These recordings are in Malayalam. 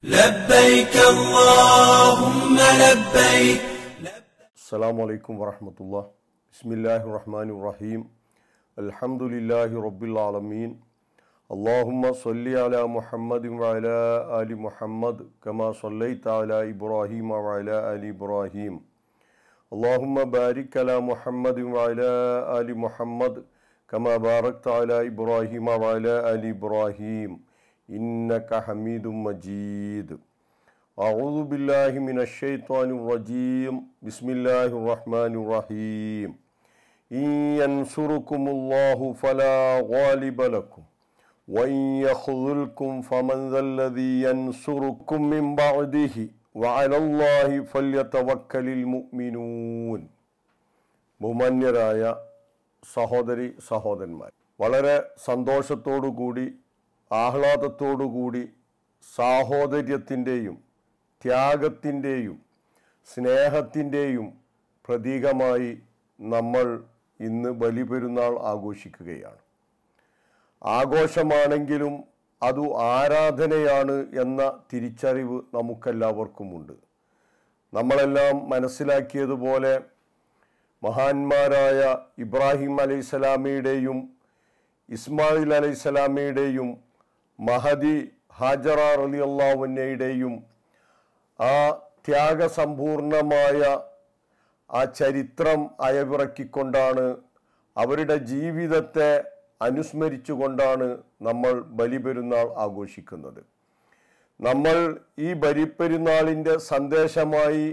لبيك اللهم لبيك. السلام عليكم ورحمة الله. بسم الله الرحمن الرحيم. الحمد لله رب العالمين. اللهم صل على محمد وعلى آل محمد كما صليت على إبراهيم وعلى آل إبراهيم. اللهم بارك على محمد وعلى آل محمد كما باركت على إبراهيم وعلى آل إبراهيم إنك حميد مجيد. أعوذ بالله من الشيطان الرجيم. بسم الله الرحمن الرحيم. إن ينصركم الله فلا غالب لكم وإن يخذلكم فمن ذا الذي ينصركم من بعده وعلى الله فليتوكل المؤمنون. ബഹുമാന്യരായ സഹോദരി സഹോദരന്മാർ, വളരെ സന്തോഷത്തോടുകൂടി ആഹ്ലാദത്തോടുകൂടി സാഹോദര്യത്തിൻ്റെയും ത്യാഗത്തിൻ്റെയും സ്നേഹത്തിൻ്റെയും പ്രതീകമായി നമ്മൾ ഇന്ന് ബലിപെരുന്നാൾ ആഘോഷിക്കുകയാണ്. ആഘോഷമാണെങ്കിലും അത് ആരാധനയാണ് എന്ന തിരിച്ചറിവ് നമുക്കെല്ലാവർക്കുമുണ്ട്. നമ്മളെല്ലാം മനസ്സിലാക്കിയതുപോലെ മഹാന്മാരായ ഇബ്രാഹിം അലൈഹിസ്സലാമിയുടെയും ഇസ്മായിൽ അലൈഹിസ്സലാമിയുടെയും മഹദി ഹാജറ റളിയല്ലാഹു അൻഹയുടെയും ആ ത്യാഗസമ്പൂർണമായ ആ ചരിത്രം അയവിറക്കിക്കൊണ്ടാണ്, അവരുടെ ജീവിതത്തെ അനുസ്മരിച്ചുകൊണ്ടാണ് നമ്മൾ ബലിപെരുന്നാൾ ആഘോഷിക്കുന്നത്. നമ്മൾ ഈ ബലിപെരുന്നാളിൻ്റെ സന്ദേശമായി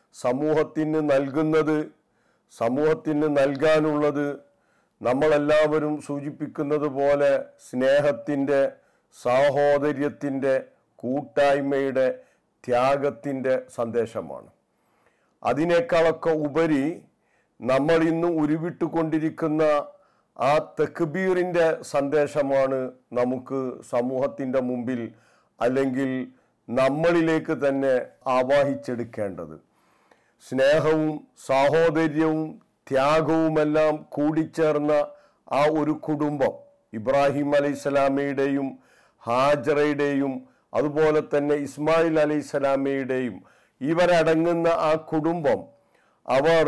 സമൂഹത്തിന് നൽകാനുള്ളത് നമ്മളെല്ലാവരും സൂചിപ്പിക്കുന്നത് പോലെ സ്നേഹത്തിൻ്റെ, സാഹോദര്യത്തിൻ്റെ, കൂട്ടായ്മയുടെ, ത്യാഗത്തിൻ്റെ സന്ദേശമാണ്. അതിനേക്കാളൊക്കെ ഉപരി നമ്മൾ ഇന്ന് ഉരുവിട്ടുകൊണ്ടിരിക്കുന്ന ആ തക്ബീറിൻ്റെ സന്ദേശമാണ് നമുക്ക് സമൂഹത്തിൻ്റെ മുമ്പിൽ അല്ലെങ്കിൽ നമ്മളിലേക്ക് തന്നെ ആവാഹിച്ചെടുക്കേണ്ടത്. സ്നേഹവും സാഹോദര്യവും ത്യാഗവുമെല്ലാം കൂടിച്ചേർന്ന ആ ഒരു കുടുംബം, ഇബ്രാഹിം അലൈഹിസ്സലാമയുടെയും ഹാജറയുടെയും അതുപോലെ തന്നെ ഇസ്മായിൽ അലൈഹിസ്സലാമയുടെയും ഇവരടങ്ങുന്ന ആ കുടുംബം, അവർ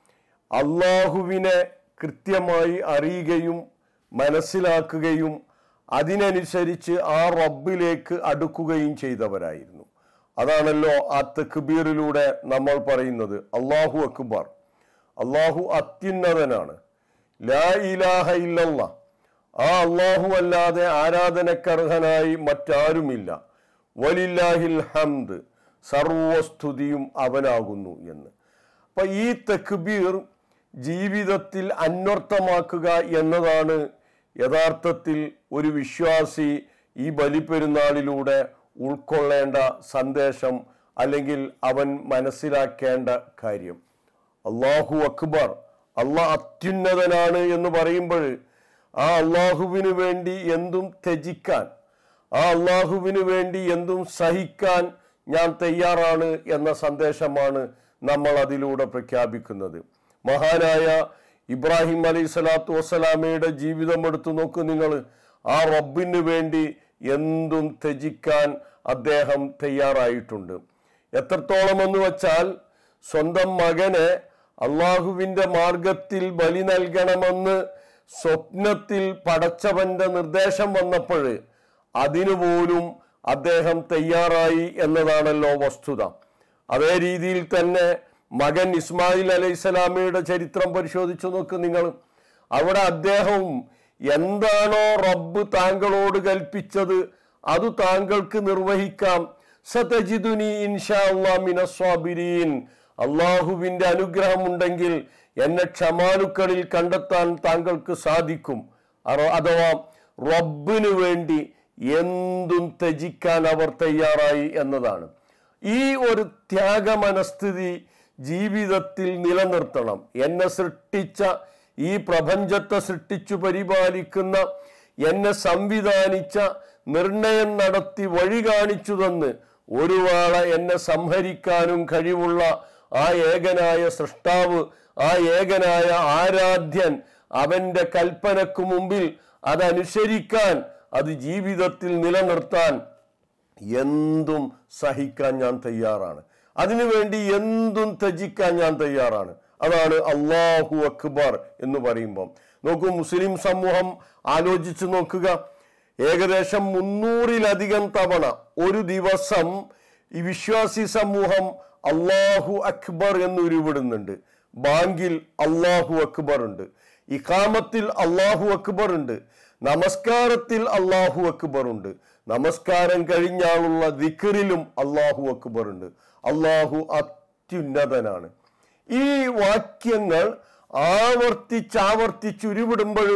അള്ളാഹുവിനെ കൃത്യമായി അറിയുകയും മനസ്സിലാക്കുകയും അതിനനുസരിച്ച് ആ റബ്ബിലേക്ക് അടുക്കുകയും ചെയ്തവരായിരുന്നു. അതാണല്ലോ ആ തക്ബീറിലൂടെ നമ്മൾ പറയുന്നത്, അല്ലാഹു അക്ബർ, അള്ളാഹു അത്യുന്നതനാണ്, ലാ ഇലാഹ ഇല്ലല്ലാഹ്, ആ അള്ളാഹു അല്ലാതെ ആരാധനക്കർഹനായി മറ്റാരുമില്ല, വലില്ലാഹിൽ ഹംദ്, സർവസ്തുതിയും അവനാകുന്നു എന്ന്. അപ്പൊ ഈ തക്ബീർ ജീവിതത്തിൽ അന്വർത്ഥമാക്കുക എന്നതാണ് യഥാർത്ഥത്തിൽ ഒരു വിശ്വാസി ഈ ബലിപെരുന്നാളിലൂടെ ഉൾക്കൊള്ളേണ്ട സന്ദേശം, അല്ലെങ്കിൽ അവൻ മനസ്സിലാക്കേണ്ട കാര്യം. അള്ളാഹു അക്ബർ, അള്ളാഹ് അത്യുന്നതനാണ് എന്ന് പറയുമ്പോൾ ആ അള്ളാഹുവിന് വേണ്ടി എന്തും ത്യജിക്കാൻ, ആ അള്ളാഹുവിന് വേണ്ടി എന്തും സഹിക്കാൻ ഞാൻ തയ്യാറാണ് എന്ന സന്ദേശമാണ് നമ്മൾ അതിലൂടെ പ്രഖ്യാപിക്കുന്നത്. മഹാനായ ഇബ്രാഹിം അലൈഹി സ്വലാത്തു വസ്സലാമയുടെ ജീവിതം എടുത്തു നോക്കൂ നിങ്ങൾ. ആ റബ്ബിന് വേണ്ടി എന്തും ത്യജിക്കാൻ അദ്ദേഹം തയ്യാറായിട്ടുണ്ട്. എത്രത്തോളം എന്ന് വച്ചാൽ സ്വന്തം മകനെ അള്ളാഹുവിൻ്റെ മാർഗത്തിൽ ബലി നൽകണമെന്ന് സ്വപ്നത്തിൽ പടച്ചവന്റെ നിർദ്ദേശം വന്നപ്പോൾ അതിനുപോലും അദ്ദേഹം തയ്യാറായി എന്നതാണല്ലോ വസ്തുത. അതേ രീതിയിൽ തന്നെ മകൻ ഇസ്മായിൽ അലൈഹിസ്സലാമയുടെ ചരിത്രം പരിശോധിച്ചു നോക്ക് നിങ്ങൾ. അവിടെ അദ്ദേഹവും എന്താണോ റബ്ബ് താങ്കളോട് കൽപ്പിച്ചത് അത് താങ്കൾക്ക് നിർവഹിക്കാം, സതജിദുനി ഇൻഷാ അല്ലാഹ് മിനസ് സ്വാബിരീൻ, അള്ളാഹുവിൻ്റെ അനുഗ്രഹമുണ്ടെങ്കിൽ എന്നെ ക്ഷമാലുക്കളിൽ കണ്ടെത്താൻ താങ്കൾക്ക് സാധിക്കും. അഥവാ റബ്ബിന് വേണ്ടി എന്തും ത്യജിക്കാൻ അവർ തയ്യാറായി എന്നതാണ്. ഈ ഒരു ത്യാഗമനസ്ഥിതി ജീവിതത്തിൽ നിലനിർത്തണം. എന്നെ സൃഷ്ടിച്ച, ഈ പ്രപഞ്ചത്തെ സൃഷ്ടിച്ചു പരിപാലിക്കുന്ന, എന്നെ സംവിധാനിച്ച, നിർണയം നടത്തി വഴി കാണിച്ചു തന്ന് ഒരു വേള എന്നെ സംഹരിക്കാനും കഴിവുള്ള ആ ഏകനായ സൃഷ്ടാവ്, ആ ഏകനായ ആരാധ്യൻ, അവന്റെ കൽപ്പനക്ക് മുമ്പിൽ അതനുസരിക്കാൻ, അത് ജീവിതത്തിൽ നിലനിർത്താൻ എന്തും സഹിക്കാൻ ഞാൻ തയ്യാറാണ്, അതിനുവേണ്ടി എന്തും ത്യജിക്കാൻ ഞാൻ തയ്യാറാണ്. അതാണ് അല്ലാഹു അക്ബർ എന്ന് പറയുമ്പം. നോക്കൂ, മുസ്ലിം സമൂഹം ആലോചിച്ച് നോക്കുക. ഏകദേശം 300-ലധികം തവണ ഒരു ദിവസം ഈ വിശ്വാസി സമൂഹം അല്ലാഹു അക്ബർ എന്ന് ഉരുവിടുന്നുണ്ട്. ബാങ്കിൽ അല്ലാഹു അക്ബർ ഉണ്ട്, ഇഖാമത്തിൽ അല്ലാഹു അക്ബർ ഉണ്ട്, നമസ്കാരത്തിൽ അല്ലാഹു അക്ബർ ഉണ്ട്, നമസ്കാരം കഴിഞ്ഞാലുള്ള ദിക്റിലും അല്ലാഹു അക്ബർ ഉണ്ട്. അല്ലാഹു അത്യുന്നതനാണ്. ഈ വാക്യങ്ങൾ ആവർത്തിച്ചുരുവിടുമ്പോൾ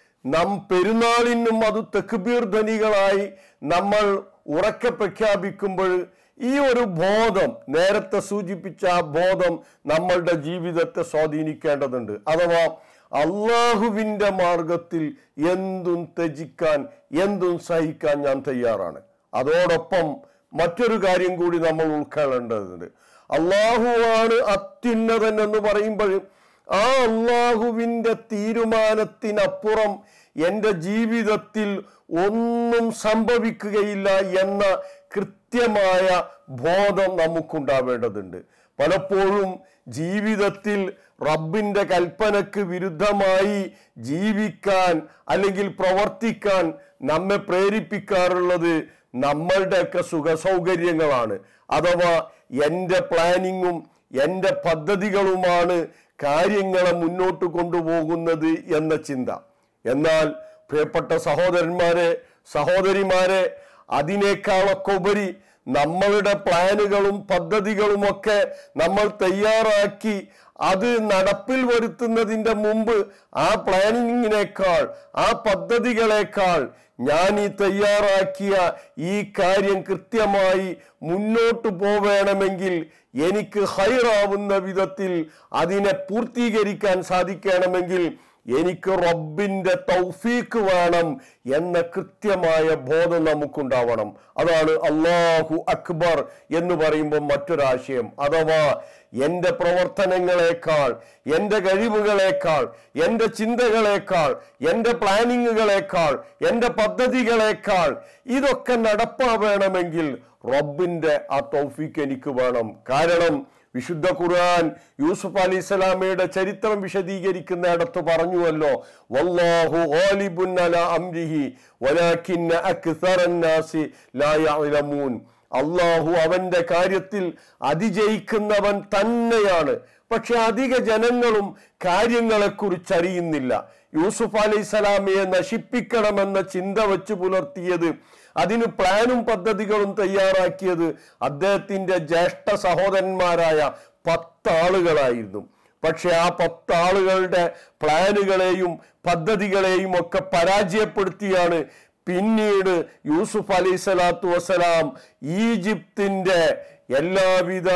പെരുന്നാളിനും അത് തക്ബീർ ധ്വനികളായി നമ്മൾ ഉറക്കെ പ്രഖ്യാപിക്കുമ്പോൾ ഈ ഒരു ബോധം, നേരത്തെ സൂചിപ്പിച്ച ആ ബോധം നമ്മളുടെ ജീവിതത്തെ സ്വാധീനിക്കേണ്ടതുണ്ട്. അഥവാ അള്ളാഹുവിൻ്റെ മാർഗത്തിൽ എന്തും ത്യജിക്കാൻ, എന്തും സഹിക്കാൻ ഞാൻ തയ്യാറാണ്. അതോടൊപ്പം മറ്റൊരു കാര്യം കൂടി നമ്മൾ ഉൾക്കൊള്ളേണ്ടതുണ്ട്. അള്ളാഹുവാണ് അത്യുന്നതൻ എന്ന് പറയുമ്പോൾ ആ അള്ളാഹുവിൻ്റെ തീരുമാനത്തിനപ്പുറം എൻ്റെ ജീവിതത്തിൽ ഒന്നും സംഭവിക്കുകയില്ല എന്ന കൃത്യമായ ബോധം നമുക്കുണ്ടാവേണ്ടതുണ്ട്. പലപ്പോഴും ജീവിതത്തിൽ റബ്ബിൻ്റെ കൽപ്പനക്ക് വിരുദ്ധമായി ജീവിക്കാൻ അല്ലെങ്കിൽ പ്രവർത്തിക്കാൻ നമ്മെ പ്രേരിപ്പിക്കാറുള്ളത് നമ്മളുടെയൊക്കെ സുഖസൗകര്യങ്ങളാണ്. അഥവാ എൻ്റെ പ്ലാനിങ്ങും എൻ്റെ പദ്ധതികളുമാണ് കാര്യങ്ങളെ മുന്നോട്ട് കൊണ്ടുപോകുന്നത് എന്ന ചിന്ത. എന്നാൽ പ്രിയപ്പെട്ട സഹോദരന്മാരെ, സഹോദരിമാരെ, അതിനേക്കാളൊക്കെ ഉപരി നമ്മളുടെ പ്ലാനുകളും പദ്ധതികളുമൊക്കെ നമ്മൾ തയ്യാറാക്കി അത് നടപ്പിൽ വരുത്തുന്നതിൻ്റെ മുമ്പ് ആ പ്ലാനിങ്ങിനേക്കാൾ, ആ പദ്ധതികളേക്കാൾ ഞാൻ ഈ തയ്യാറാക്കിയ ഈ കാര്യം കൃത്യമായി മുന്നോട്ട് പോവേണമെങ്കിൽ, എനിക്ക് ഹൈറാവുന്ന വിധത്തിൽ അതിനെ പൂർത്തീകരിക്കാൻ സാധിക്കണമെങ്കിൽ എനിക്ക് റബ്ബിൻ്റെ തൗഫീക്ക് വേണം എന്ന കൃത്യമായ ബോധം നമുക്കുണ്ടാവണം. അതാണ് അല്ലാഹു അക്ബർ എന്ന് പറയുമ്പോൾ മറ്റൊരാശയം. അഥവാ എൻ്റെ പ്രവർത്തനങ്ങളെക്കാൾ, എൻ്റെ കഴിവുകളേക്കാൾ, എൻ്റെ ചിന്തകളേക്കാൾ, എൻ്റെ പ്ലാനിങ്ങുകളേക്കാൾ, എൻ്റെ പദ്ധതികളേക്കാൾ ഇതൊക്കെ നടപ്പാവേണമെങ്കിൽ റബ്ബിൻ്റെ ആ തൗഫീക്ക് എനിക്ക് വേണം. കാരണം വിശുദ്ധ ഖുർആൻ യൂസുഫ് അലൈഹിസ്സലാമയുടെ ചരിത്രം വിശദീകരിക്കുന്നിടത്ത് പറഞ്ഞുവല്ലോ, വല്ലാഹു ഗാലിബുൻ അലാ അംരിഹി വലാകിന്ന അക്സറന്നാസി ലാ യഅലമൂൻ. അല്ലാഹു അവന്റെ കാര്യത്തിൽ അതിജയിക്കുന്നവൻ തന്നെയാണ്, പക്ഷെ അധിക ജനങ്ങളും കാര്യങ്ങളെക്കുറിച്ച് അറിയുന്നില്ല. യൂസുഫ് അലൈഹിസ്സലാമയെ നശിപ്പിക്കണമെന്ന ചിന്ത വെച്ച് പുലർത്തിയത്, അതിന് പ്ലാനും പദ്ധതികളും തയ്യാറാക്കിയത് അദ്ദേഹത്തിൻ്റെ ജ്യേഷ്ഠ സഹോദരന്മാരായ 10 ആളുകളായിരുന്നു. പക്ഷെ ആ 10 ആളുകളുടെ പ്ലാനുകളെയും പദ്ധതികളെയും ഒക്കെ പരാജയപ്പെടുത്തിയാണ് പിന്നീട് യൂസുഫ് അലൈഹിസ്സലാത്തു വസ്സലാം ഈജിപ്തിൻ്റെ എല്ലാവിധ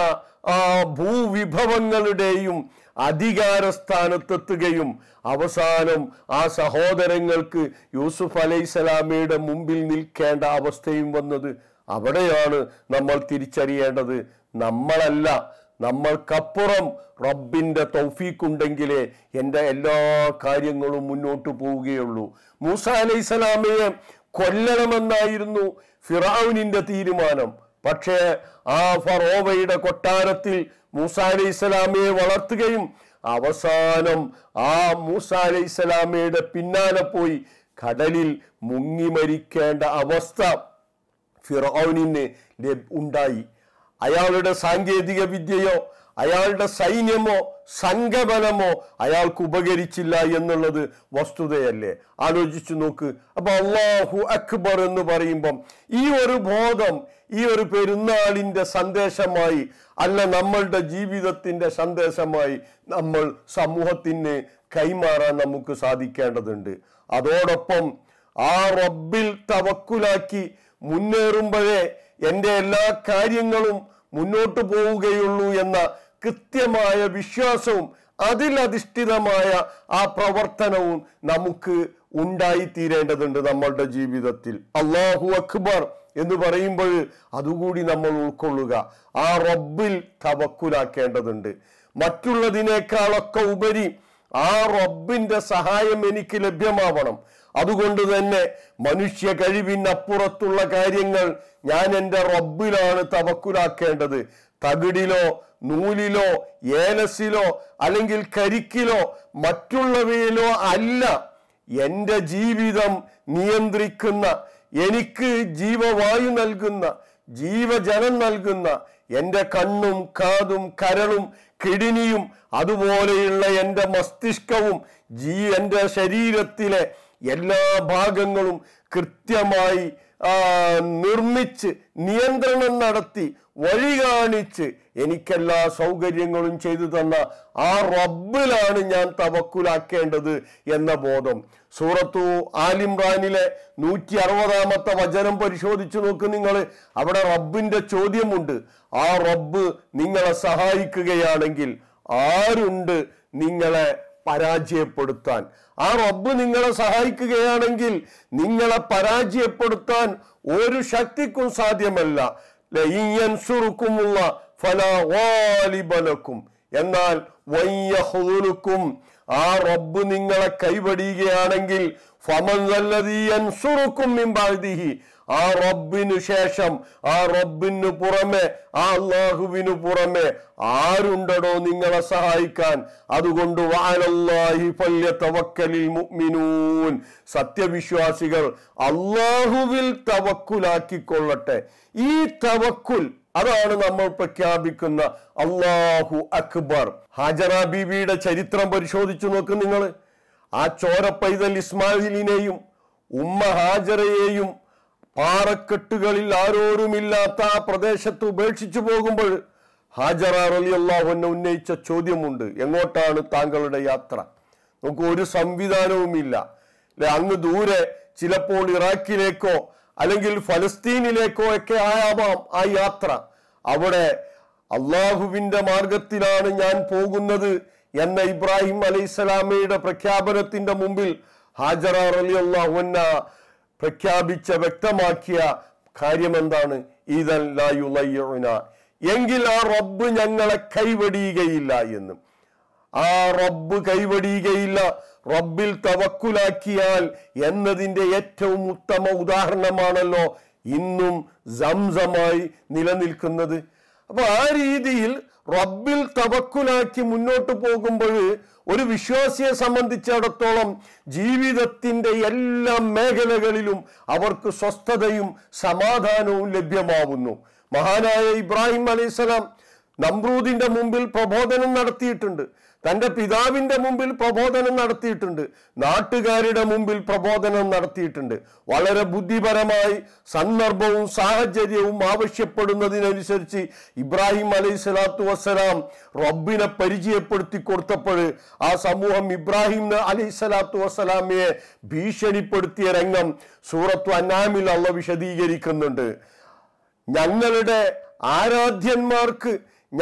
ഭൂവിഭവങ്ങളുടെയും അധികാരസ്ഥാനത്തെത്തുകയും അവസാനം ആ സഹോദരങ്ങൾക്ക് യൂസുഫ് അലൈഹിസ്സലാമയുടെ മുമ്പിൽ നിൽക്കേണ്ട അവസ്ഥയും വന്നത്. അവിടെയാണ് നമ്മൾ തിരിച്ചറിയേണ്ടത്, നമ്മളല്ല, നമ്മൾക്കപ്പുറം റബ്ബിൻ്റെ തൗഫീഖ് ഉണ്ടെങ്കിലേ എൻ്റെ എല്ലാ കാര്യങ്ങളും മുന്നോട്ട് പോവുകയുള്ളൂ. മൂസ അലൈഹിസ്സലാമയെ കൊല്ലണമെന്നായിരുന്നു ഫിറഔനിൻ്റെ തീരുമാനം. പക്ഷേ ആ ഫറോവയുടെ കൊട്ടാരത്തിൽ മൂസ അലൈഹിസ്സലാമയെ വളർത്തുകയും അവസാനം ആ മൂസ അലൈഹിസ്സലാമയുടെ പിന്നാലെ പോയി കടലിൽ മുങ്ങി മരിക്കേണ്ട അവസ്ഥ ഫിറഔനിന് ഉണ്ടായി. അയാളുടെ സാങ്കേതിക വിദ്യയോ അയാളുടെ സൈന്യമോ സംഘബലമോ അയാൾക്ക് ഉപകരിച്ചില്ല എന്നുള്ളത് വസ്തുതയല്ലേ? ആലോചിച്ചു നോക്ക്. അപ്പൊ അല്ലാഹു അക്ബർ എന്ന് പറയുമ്പം ഈ ഒരു ബോധം ഈ ഒരു പെരുന്നാളിൻ്റെ സന്ദേശമായി അല്ല, നമ്മളുടെ ജീവിതത്തിൻ്റെ സന്ദേശമായി നമ്മൾ സമൂഹത്തിന് കൈമാറാൻ നമുക്ക് സാധിക്കേണ്ടതുണ്ട്. അതോടൊപ്പം ആ റബ്ബിൽ തവക്കുലാക്കി മുന്നേറുമ്പോഴേ എൻ്റെ എല്ലാ കാര്യങ്ങളും മുന്നോട്ട് പോവുകയുള്ളൂ എന്ന കൃത്യമായ വിശ്വാസവും അതിലധിഷ്ഠിതമായ ആ പ്രവർത്തനവും നമുക്ക് ഉണ്ടായിത്തീരേണ്ടതുണ്ട് നമ്മളുടെ ജീവിതത്തിൽ. അല്ലാഹു അക്ബർ എന്ന് പറയുമ്പോൾ അതുകൂടി നമ്മൾ ഉൾക്കൊള്ളുക. ആ റബ്ബിൽ തവക്കുലാക്കേണ്ടതുണ്ട്. മറ്റുള്ളതിനേക്കാളൊക്കെ ഉപരി ആ റബ്ബിൻ്റെ സഹായം എനിക്ക് ലഭ്യമാവണം. അതുകൊണ്ട് തന്നെ മനുഷ്യ കഴിവിനപ്പുറത്തുള്ള കാര്യങ്ങൾ ഞാൻ എൻ്റെ റബ്ബിലാണ് തവക്കുലാക്കേണ്ടത്. തകിടിലോ നൂലിലോ ഏലസിലോ അല്ലെങ്കിൽ കരിക്കിലോ മറ്റുള്ളവയിലോ അല്ല. എൻ്റെ ജീവിതം നിയന്ത്രിക്കുന്ന, എനിക്ക് ജീവവായു നൽകുന്ന, ജീവജലം നൽകുന്ന എൻ്റെ കണ്ണും കാതും കരളും കിഡ്നിയും അതുപോലെയുള്ള എൻ്റെ മസ്തിഷ്കവും എൻ്റെ ശരീരത്തിലെ എല്ലാ ഭാഗങ്ങളും കൃത്യമായി നിർമ്മിച്ച് നിയന്ത്രണം നടത്തി വഴി കാണിച്ച് എനിക്കെല്ലാ സൗകര്യങ്ങളും ചെയ്തു തന്ന ആ റബ്ബിലാണ് ഞാൻ തവക്കുലാക്കേണ്ടത് എന്ന ബോധം. സൂറത്തു ആലിംറാനിലെ 160-ാമത്തെ വചനം പരിശോധിച്ചു നോക്ക് നിങ്ങൾ. അവിടെ റബ്ബിന്റെ ചോദ്യമുണ്ട്. ആ റബ്ബ് നിങ്ങളെ സഹായിക്കുകയാണെങ്കിൽ ആരുണ്ട് നിങ്ങളെ പരാജയപ്പെടുത്താൻ? ആ റബ്ബ് നിങ്ങളെ സഹായിക്കുകയാണെങ്കിൽ നിങ്ങളെ പരാജയപ്പെടുത്താൻ ഒരു ശക്തിക്കും സാധ്യമല്ല. എന്നാൽ വയ്യഹുലുക്കും, ആ റബ്ബ് നിങ്ങളെ കൈവടിയുകയാണെങ്കിൽ ആ റബ്ബിനു ശേഷം, ആ റബ്ബിനു പുറമെ, ആ അല്ലാഹുവിനു പുറമെ ആരുണ്ടോ നിങ്ങളെ സഹായിക്കാൻ? അതുകൊണ്ട് വഅലല്ലാഹി ഫല്യതവക്കലിൽ മുഅ്മിനൂൻ, സത്യവിശ്വാസികൾ അല്ലാഹുവിൽ തവക്കുലാക്കിക്കൊള്ളട്ടെ. ഈ തവക്കുൽ അതാണ് നമ്മൾ പ്രഖ്യാപിക്കുന്ന അല്ലാഹു അക്ബർ. ഹാജറ ബീവിയുടെ ചരിത്രം പരിശോധിച്ചു നോക്ക് നിങ്ങൾ. ആ ചോര പൈതൽ ഇസ്മായിലിനെയും ഉമ്മ ഹാജറയെയും പാറക്കെട്ടുകളിൽ ആരോരുമില്ലാത്ത ആ പ്രദേശത്ത് ഉപേക്ഷിച്ചു പോകുമ്പോൾ ഹാജറ റളിയല്ലാഹു അൻഹ ഉന്നയിച്ച ചോദ്യമുണ്ട്, എങ്ങോട്ടാണ് താങ്കളുടെ യാത്ര? നമുക്ക് ഒരു സംവിധാനവുമില്ല. അങ്ങ് ദൂരെ ചിലപ്പോൾ ഇറാഖിലേക്കോ അല്ലെങ്കിൽ ഫലസ്തീനിലേക്കോ ഒക്കെ ആവാം ആ യാത്ര. അവിടെ അള്ളാഹുവിന്റെ മാർഗത്തിലാണ് ഞാൻ പോകുന്നത് എന്ന ഇബ്രാഹിം അലൈഹിസ്സലാമയുടെ പ്രഖ്യാപനത്തിന്റെ മുമ്പിൽ ഹാജറ റളിയല്ലാഹു അൻഹ പ്രഖ്യാപിച്ച വ്യക്തമാക്കിയ കാര്യം എന്താണ്? ഇദൻ ലാ യുളയ്യുന, എങ്കിൽ ആ റബ്ബ് ഞങ്ങളെ കൈവടിയുകയില്ല എന്ന്. ആ റബ്ബ് കൈവടിയുകയില്ല, റബ്ബിൽ തവക്കുലാക്കിയാൽ എന്നതിൻ്റെ ഏറ്റവും ഉത്തമ ഉദാഹരണമാണല്ലോ ഇന്നും സംസമായി നിലനിൽക്കുന്നത്. അപ്പൊ ആ രീതിയിൽ റബ്ബിൽ തവക്കുലാക്കി മുന്നോട്ട് പോകുമ്പോൾ ഒരു വിശ്വാസിയെ സംബന്ധിച്ചിടത്തോളം ജീവിതത്തിന്റെ എല്ലാ മേഖലകളിലും അവർക്ക് സ്വസ്ഥതയും സമാധാനവും ലഭ്യമാവുന്നു. മഹാനായ ഇബ്രാഹിം അലൈഹിസ്സലാം നമ്രൂദിന്റെ മുമ്പിൽ പ്രബോധനം നടത്തിയിട്ടുണ്ട്, തൻ്റെ പിതാവിന്റെ മുമ്പിൽ പ്രബോധനം നടത്തിയിട്ടുണ്ട്, നാട്ടുകാരുടെ മുമ്പിൽ പ്രബോധനം നടത്തിയിട്ടുണ്ട്. വളരെ ബുദ്ധിപരമായി സന്ദർഭവും സാഹചര്യവും ആവശ്യപ്പെടുന്നതിനനുസരിച്ച് ഇബ്രാഹിം അലൈഹിസ്സലാത്തു വസ്സലാം റബ്ബിനെ പരിചയപ്പെടുത്തി കൊടുത്തപ്പോൾ ആ സമൂഹം ഇബ്രാഹിം അലൈഹിസ്സലാത്തു വസ്സലാമയെ ഭീഷണിപ്പെടുത്തിയ രംഗം സൂറത്തു അൻആമിൽ അല്ലാഹു വിശദീകരിക്കുന്നുണ്ട്. ഞങ്ങളുടെ ആരാധ്യന്മാർക്ക്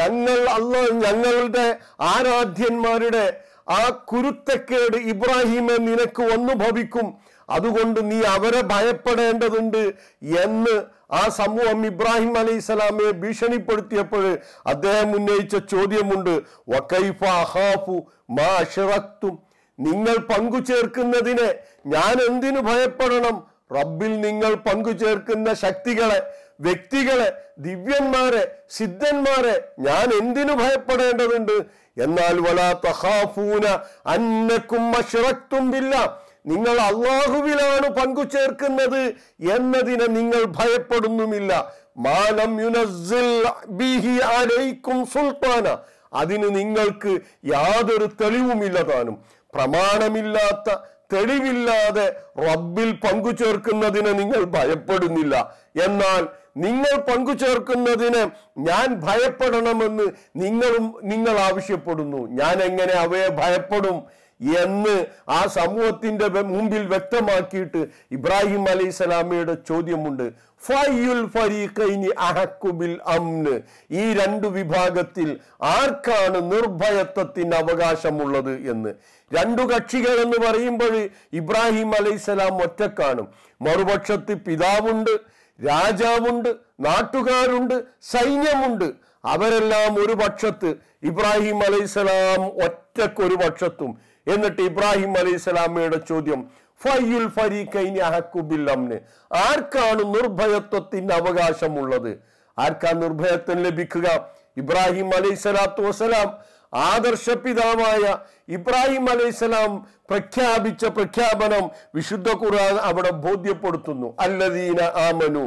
ഞങ്ങളുടെ ആരാധ്യന്മാരുടെ ആ കുരുത്തക്കേട് ഇബ്രാഹിമെ നിനക്ക് വന്നു ഭവിക്കും, അതുകൊണ്ട് നീ അവരെ ഭയപ്പെടേണ്ടതുണ്ട് എന്ന് ആ സമൂഹം ഇബ്രാഹിം അലൈഹിസ്സലാമയെ ഭീഷണിപ്പെടുത്തിയപ്പോൾ അദ്ദേഹം ഉന്നയിച്ച ചോദ്യമുണ്ട്, വകൈഫ അഖാഫു മാ അശ്റക്തും, നിങ്ങൾ പങ്കുചേർക്കുന്നതിനെ ഞാൻ എന്തിനു ഭയപ്പെടണം? റബ്ബിൽ നിങ്ങൾ പങ്കുചേർക്കുന്ന ശക്തികളെ, വ്യക്തികളെ, ദിവ്യന്മാരെ, സിദ്ധന്മാരെ ഞാൻ എന്തിനു ഭയപ്പെടേണ്ടതുണ്ട്? എന്നാൽ വലാ തഖാഫൂന അന്നകും അശ്റക്തും ബില്ലാഹ്, നിങ്ങൾ അല്ലാഹുവിലാണ് പങ്കുചേർക്കുന്നത് എന്നതിനെ നിങ്ങൾ ഭയപ്പെടുന്നുമില്ല. മാലം യുനസ്സിൽ ബിഹി അലൈക്കും സുൽത്താന, അതിന് നിങ്ങൾക്ക് യാതൊരു തെളിവുമില്ല താനും. പ്രമാണമില്ലാത്ത, തെളിവില്ലാതെ റബ്ബിൽ പങ്കുചേർക്കുന്നതിന് നിങ്ങൾ ഭയപ്പെടുന്നില്ല. എന്നാൽ നിങ്ങൾ പങ്കുചേർക്കുന്നതിന് ഞാൻ ഭയപ്പെടണമെന്ന് നിങ്ങൾ ആവശ്യപ്പെടുന്നു. ഞാൻ എങ്ങനെ അവയെ ഭയപ്പെടും എന്ന് ആ സമൂഹത്തിന്റെ മുമ്പിൽ വ്യക്തമാക്കിയിട്ട് ഇബ്രാഹിം അലൈഹിസ്സലാമയുടെ ചോദ്യമുണ്ട്, ഫയ്യുൽ ഫരീഖൈനി അഹഖു ബിൽ അംന്, ഈ രണ്ടു വിഭാഗത്തിൽ ആർക്കാണ് നിർഭയത്വത്തിന് അവകാശമുള്ളത് എന്ന്. രണ്ടു കക്ഷികൾ എന്ന് പറയുമ്പോൾ ഇബ്രാഹിം അലൈഹിസ്സലാം ഒറ്റക്കാണ്. മറുപക്ഷത്ത് പിതാവുണ്ട്, രാജാവുണ്ട്, നാട്ടുകാരുണ്ട്, സൈന്യമുണ്ട്. അവരെല്ലാം ഒരു പക്ഷത്ത്, ഇബ്രാഹിം അലൈഹിസ്സലാം ഒറ്റക്കൊരു പക്ഷത്തും. എന്നിട്ട് ഇബ്രാഹിം അലൈഹിസ്സലാമയുടെ ചോദ്യം, ഫയ്യുൽ ഫരീഖൈനി അഹഖു ബിൽ അംന്. ആർക്കാണ് നിർഭയത്വത്തിന് അവകാശമുള്ളത്? ആർക്കാ നിർഭയത്വം ലഭിക്കുക? ഇബ്രാഹിം അലൈഹിസ്സലാത്തു വസ്സലാം, ആദർശ പിതാവായ ഇബ്രാഹിം അലൈഹിസ്സലാം പ്രഖ്യാപിച്ച പ്രഖ്യാപനം വിശുദ്ധ ഖുർആൻ അവിടെ ബോധ്യപ്പെടുത്തുന്നു. അല്ലദീന ആമനു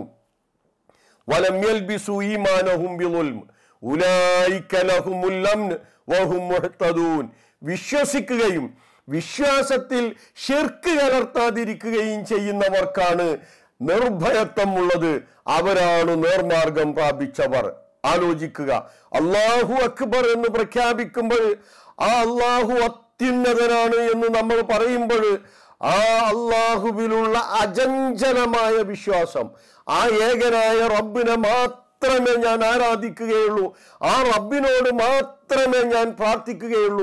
വലം യൽബിസു ഈമാനഹും ബിളുൽം ഉലൈക ലഹുമുൽ അംൻ വഹും മുഹ്തദൂൻ. വിശ്വസിക്കുകയും വിശ്വാസത്തിൽ ശിർക്ക് കലർത്താതിരിക്കുകയും ചെയ്യുന്നവർക്കാണ് നിർഭയത്വം ഉള്ളത്. അവരാണ് നേർമാർഗം പ്രാപിച്ചവർ. ആലോചിക്കുക, അല്ലാഹു അക്ബർ എന്ന് പ്രഖ്യാപിക്കുമ്പോൾ, ആ അല്ലാഹു അത്യുന്നതനാണ് എന്ന് നമ്മൾ പറയുമ്പോൾ, ആ അല്ലാഹുവിലുള്ള അചഞ്ചലമായ വിശ്വാസം, ആ ഏകനായ റബ്ബിനെ മാത്രമേ ഞാൻ ആരാധിക്കുകയുള്ളൂ, ആ റബ്ബിനോട് മാത്രമേ ഞാൻ പ്രാർത്ഥിക്കുകയുള്ളൂ,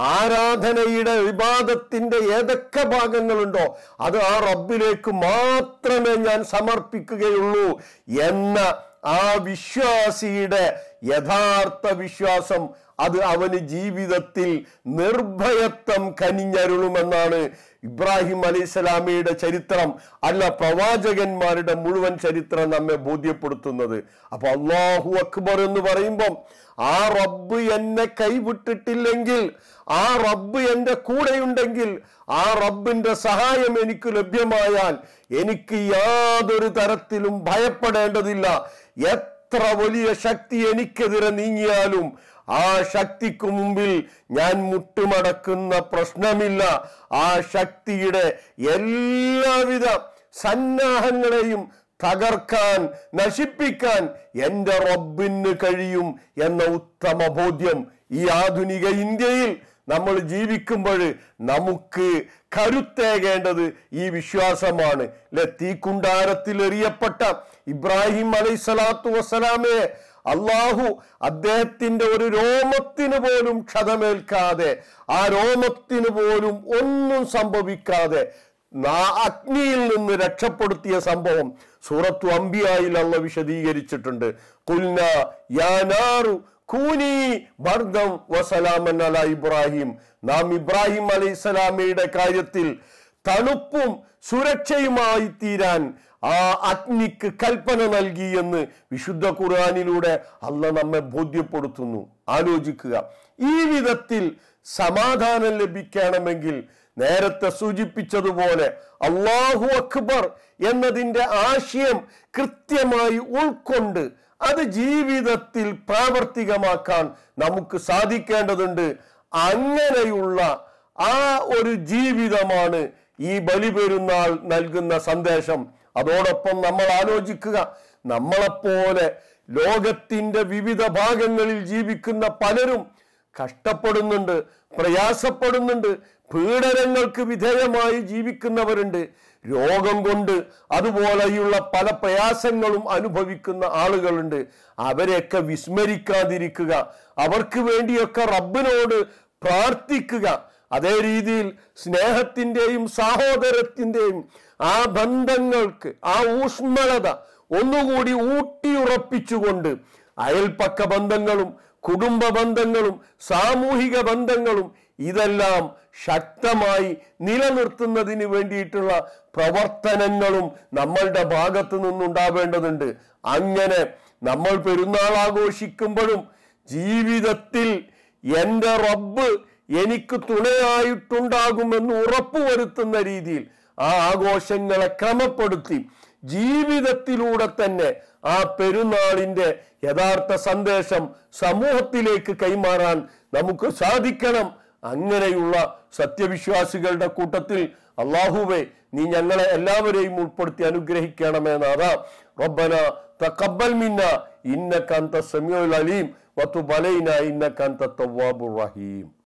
ആരാധനയുടെ ഇബാദത്തിന്റെ ഏതൊക്കെ ഭാഗങ്ങളുണ്ടോ അത് ആ റബ്ബിലേക്ക് മാത്രമേ ഞാൻ സമർപ്പിക്കുകയുള്ളൂ എന്ന ആ വിശ്വാസിയുടെ യഥാർത്ഥ വിശ്വാസം, അത് അവന് ജീവിതത്തിൽ നിർഭയത്വം കനിഞ്ഞരുളുമെന്നാണ് ഇബ്രാഹിം അലൈഹിസ്സലാമിയുടെ ചരിത്രം, അല്ല പ്രവാചകന്മാരുടെ മുഴുവൻ ചരിത്രം നമ്മെ ബോധ്യപ്പെടുത്തുന്നത്. അപ്പൊ അല്ലാഹു അക്ബർ എന്ന് പറയുമ്പം, ആ റബ്ബ് എന്നെ കൈവിട്ടിട്ടില്ലെങ്കിൽ, ആ റബ്ബ് എൻ്റെ കൂടെയുണ്ടെങ്കിൽ, ആ റബ്ബിന്റെ സഹായം എനിക്ക് ലഭ്യമായാൽ എനിക്ക് യാതൊരു തരത്തിലും ഭയപ്പെടേണ്ടതില്ല. എത്ര വലിയ ശക്തി എനിക്കെതിരെ നീങ്ങിയാലും ആ ശക്തിക്ക് മുമ്പിൽ ഞാൻ മുട്ടുമടക്കുന്ന പ്രശ്നമില്ല. ആ ശക്തിയുടെ എല്ലാവിധ സന്നാഹങ്ങളെയും തകർക്കാൻ, നശിപ്പിക്കാൻ എൻ്റെ റബ്ബിന് കഴിയും എന്ന ഉത്തമ ബോധ്യം ഈ ആധുനിക ഇന്ത്യയിൽ നമ്മൾ ജീവിക്കുമ്പോൾ നമുക്ക് കരുത്തേകേണ്ടത് ഈ വിശ്വാസമാണ്. തീക്കുണ്ടാരത്തിൽ എറിയപ്പെട്ട ഇബ്രാഹിം അലൈഹിസ്സലാത്തു വസ്സലാമെ അള്ളാഹു അദ്ദേഹത്തിന്റെ ഒരു രോമത്തിന് പോലും ക്ഷതമേൽക്കാതെ, ആ രോമത്തിന് പോലും ഒന്നും സംഭവിക്കാതെ അഗ്നിയിൽ നിന്ന് രക്ഷപ്പെടുത്തിയ സംഭവം സൂറത്തു അംബിയായിൽ അല്ലാഹു വിശദീകരിച്ചിട്ടുണ്ട്. ഖുൽന യാ നാറു കൂനി ബർദം വസലാമൻ അലാ ഇബ്രാഹിം. നാം ഇബ്രാഹിം അലൈഹിസ്സലാമയുടെ കാര്യത്തിൽ തണുപ്പും സുരക്ഷയുമായി തീരാൻ ആ അഗ്നിക്ക് കൽപ്പന നൽകി എന്ന് വിശുദ്ധ ഖുർആനിലൂടെ അല്ലാഹു നമ്മെ ബോധ്യപ്പെടുത്തുന്നു. ആലോചിക്കുക, ഈ വിധത്തിൽ സമാധാനം ലഭിക്കണമെങ്കിൽ നേരത്തെ സൂചിപ്പിച്ചതുപോലെ അല്ലാഹു അക്ബർ എന്നതിൻ്റെ ആശയം കൃത്യമായി ഉൾക്കൊണ്ട് അത് ജീവിതത്തിൽ പ്രാവർത്തികമാക്കാൻ നമുക്ക് സാധിക്കേണ്ടതുണ്ട്. അങ്ങനെയുള്ള ആ ഒരു ജീവിതമാണ് ഈ ബലിപെരുന്നാൾ നൽകുന്ന സന്ദേശം. അതോടൊപ്പം നമ്മൾ ആലോചിക്കുക, നമ്മളെപ്പോലെ ലോകത്തിന്റെ വിവിധ ഭാഗങ്ങളിൽ ജീവിക്കുന്ന പലരും കഷ്ടപ്പെടുന്നുണ്ട്, പ്രയാസപ്പെടുന്നുണ്ട്, പീഡനങ്ങൾക്ക് വിധേയമായി ജീവിക്കുന്നവരുണ്ട്, രോഗം കൊണ്ട് അതുപോലെയുള്ള പല പ്രയാസങ്ങളും അനുഭവിക്കുന്ന ആളുകളുണ്ട്. അവരെയൊക്കെ വിസ്മരിക്കാതിരിക്കുക, അവർക്ക് വേണ്ടിയൊക്കെ റബ്ബിനോട് പ്രാർത്ഥിക്കുക. അതേ രീതിയിൽ സ്നേഹത്തിൻ്റെയും സാഹോദര്യത്തിൻ്റെയും ആ ബന്ധങ്ങൾക്ക് ആ ഊഷ്മളത ഒന്നുകൂടി ഊട്ടിയുറപ്പിച്ചുകൊണ്ട് അയൽപ്പക്ക ബന്ധങ്ങളും കുടുംബ ബന്ധങ്ങളും സാമൂഹിക ബന്ധങ്ങളും ഇതെല്ലാം ശക്തമായി നിലനിർത്തുന്നതിന് വേണ്ടിയിട്ടുള്ള പ്രവർത്തനങ്ങളും നമ്മളുടെ ഭാഗത്തു നിന്നുണ്ടാവേണ്ടതുണ്ട്. അങ്ങനെ നമ്മൾ പെരുന്നാൾ ആഘോഷിക്കുമ്പോഴും ജീവിതത്തിൽ എൻ്റെ റബ്ബ് എനിക്ക് തുണയായിട്ടുണ്ടാകുമെന്ന് ഉറപ്പുവരുത്തുന്ന രീതിയിൽ ആ ആഘോഷങ്ങളെ ക്രമപ്പെടുത്തി ജീവിതത്തിലൂടെ തന്നെ ആ പെരുന്നാളിൻ്റെ യഥാർത്ഥ സന്ദേശം സമൂഹത്തിലേക്ക് കൈമാറാൻ നമുക്ക് സാധിക്കണം. അങ്ങനെയുള്ള സത്യവിശ്വാസികളുടെ കൂട്ടത്തിൽ അല്ലാഹുവേ നീ ഞങ്ങളെ എല്ലാവരെയും ഉൾപ്പെടുത്തി അനുഗ്രഹിക്കണമേ നാഥ. റബ്ബന തഖബ്ബൽ മിന്നാ ഇന്നക അൻത സമീഉൽ അലീം വതുബ് അലൈനാ ഇന്നക അൻത തവ്വാബുർ റഹീം.